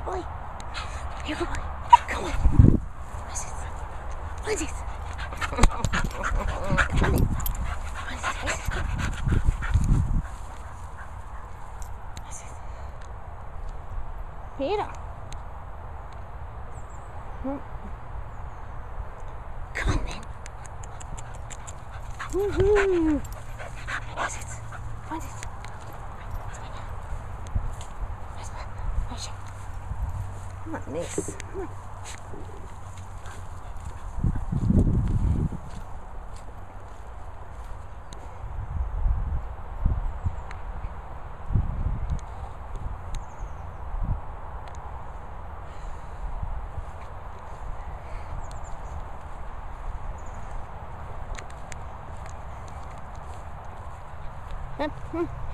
boy. You're a good boy. Come on. What's this? What's this? Come on then. What's this? What's this? Peter. Come on then. Woohoo! What's it? What's it? Come on, miss. Come on. Come on.